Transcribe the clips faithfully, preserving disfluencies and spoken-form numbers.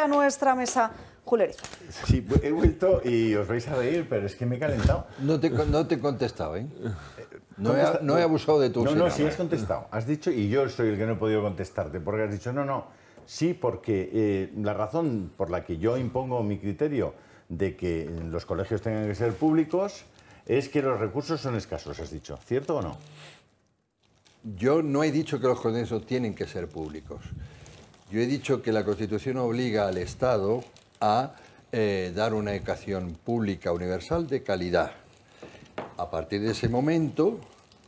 a nuestra mesa Julio Erizo. Sí, he vuelto y os vais a reír, pero es que me he calentado. No te, no te he contestado, ¿eh? No he, no he abusado de tu No, no, sí, sí has contestado. Has dicho, y yo soy el que no he podido contestarte, porque has dicho, no, no, sí, porque eh, la razón por la que yo impongo mi criterio de que los colegios tengan que ser públicos es que los recursos son escasos, has dicho. ¿Cierto o no? Yo no he dicho que los colegios tienen que ser públicos. Yo he dicho que la Constitución obliga al Estado a eh, dar una educación pública universal de calidad. A partir de ese momento,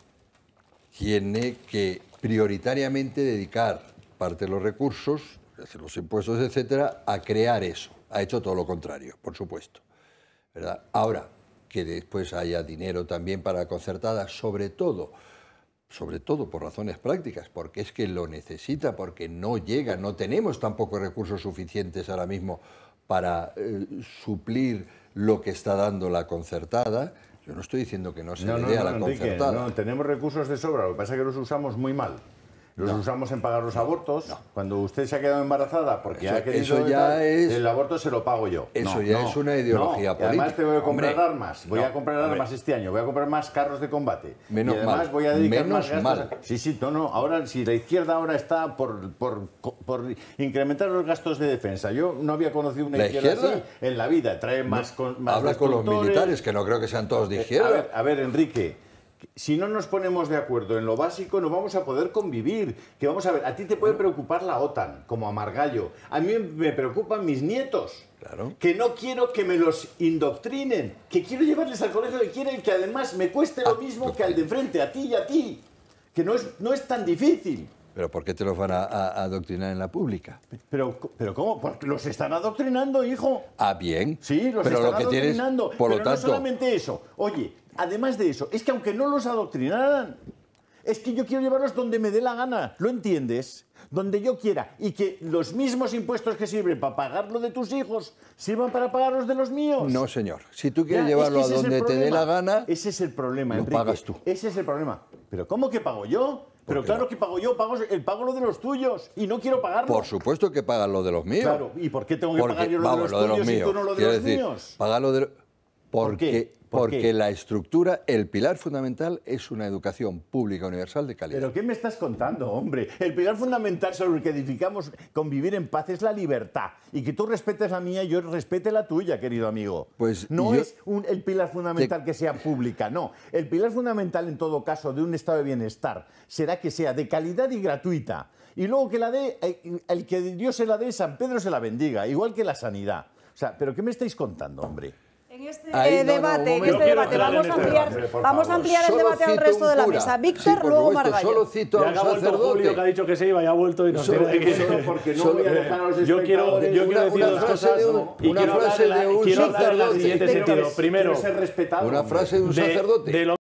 tiene que prioritariamente dedicar parte de los recursos, los impuestos, etcétera, a crear eso. Ha hecho todo lo contrario, por supuesto, ¿verdad? Ahora, que después haya dinero también para la concertada, sobre todo, sobre todo por razones prácticas, porque es que lo necesita, porque no llega, no tenemos tampoco recursos suficientes ahora mismo para eh, suplir lo que está dando la concertada. Yo no estoy diciendo que no se no, le no, dé no, a la Enrique, concertada. No, tenemos recursos de sobra, lo que pasa es que los usamos muy mal. Los No. usamos en pagar los abortos. No. Cuando usted se ha quedado embarazada porque Eso- ha querido eso ya tal, es- el aborto se lo pago yo. Eso No, ya no, es una ideología no. Y además política. te voy a comprar Hombre, armas. Voy no, a comprar hombre. armas este año. Voy a comprar más carros de combate. Menos y además mal. voy a dedicar Menos más gastos. mal. A... Sí, sí, no, no. Ahora, si la izquierda ahora está por, por, por incrementar los gastos de defensa. Yo no había conocido una ¿La izquierda, izquierda? así en la vida. Trae más, con, más Habla con los destructores. militares, que no creo que sean todos de Eh, izquierda. A ver, a ver, Enrique, si no nos ponemos de acuerdo en lo básico, no vamos a poder convivir. Que vamos a ver, a ti te puede preocupar la OTAN, como a Margallo. A mí me preocupan mis nietos. Claro. Que no quiero que me los indoctrinen. Que quiero llevarles al colegio que quieren, que además me cueste lo Ah, mismo que al de enfrente, a ti y a ti. Que no es, no es tan difícil. ¿Pero por qué te los van a, a- a adoctrinar en la pública? Pero, pero ¿cómo? Porque los están adoctrinando, hijo. Ah, bien. Sí, los pero están lo que tienes, adoctrinando. por lo pero no tanto, solamente eso. Oye, además de eso, es que aunque no los adoctrinaran, es que yo quiero llevarlos donde me dé la gana. ¿Lo entiendes? Donde yo quiera. Y que los mismos impuestos que sirven para pagar lo de tus hijos sirvan para pagar los de los míos. no, señor. Si tú Ya, quieres es que llevarlo ese a es el donde te dé problema. la gana, Ese es el problema, lo Enrique. pagas tú. Ese es el problema. ¿Pero cómo que pago yo? Pero qué claro no? que pago yo, pago, el pago lo de los tuyos. Y no quiero pagarlo. por supuesto que pagas lo de los míos. Claro, ¿y por qué tengo que Porque, pagar yo lo vamos, de los tuyos y tú no lo de Quiero los decir, míos? pagar lo de lo- porque, qué? ¿Por porque qué? la estructura, el pilar fundamental es una educación pública universal de calidad. ¿Pero qué me estás contando, hombre? El pilar fundamental sobre el que edificamos convivir en paz es la libertad. Y que tú respetes la mía y yo respete la tuya, querido amigo. Pues no yo- es un- el pilar fundamental que sea pública, no. El pilar fundamental, en todo caso, de un estado de bienestar será que sea de calidad y gratuita. Y luego que la dé, el, el que Dios se la dé, San Pedro se la bendiga, igual que la sanidad. O sea, ¿pero qué me estáis contando, hombre? En este Ahí, no, no, debate, un en momento. este Yo quiero debate entrar en vamos a este ampliar, debate, por vamos a favor. ampliar el Solo debate al cito resto un de la cura. mesa. Sí, Víctor, por luego supuesto, Margallo. solo cito a Ya un que ha vuelto sacerdote. Julio, que ha dicho que se iba y ha vuelto y no Solo tiene digo que... Porque no Solo- voy a dejar a los Yo quiero, espectadores- yo quiero Una- decir una dos frase cosas de un- y una quiero hablar frase de la- de un quiero hablar en el sacerdote. siguiente Quiero sentido. ser- Primero, quiero ser respetado, Una hombre. frase de un de- sacerdote. de lo